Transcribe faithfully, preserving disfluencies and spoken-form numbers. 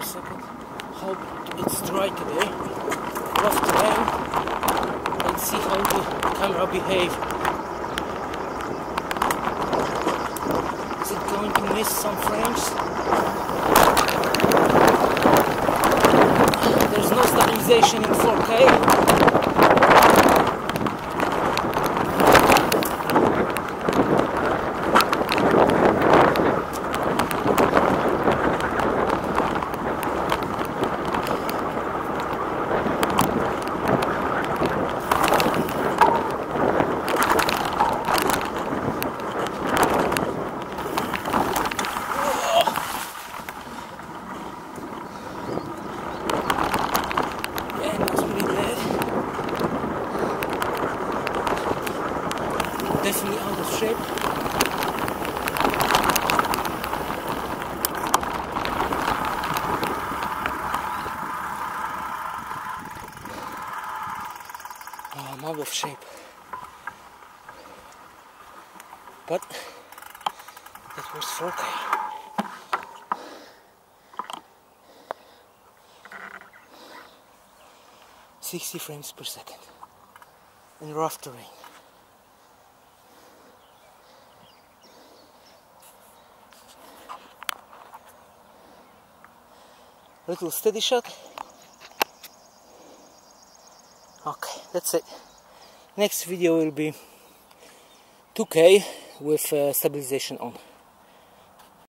per second. Hope it's dry today. Rough terrain. Let's see how the camera behaves. Is it going to miss some frames? There's no stabilization in four K. Definitely out of shape. Oh, I'm out of shape. But that was four K. sixty frames per second in rough terrain. Little steady shot. Okay, that's it. Next video will be two K with uh, stabilization on.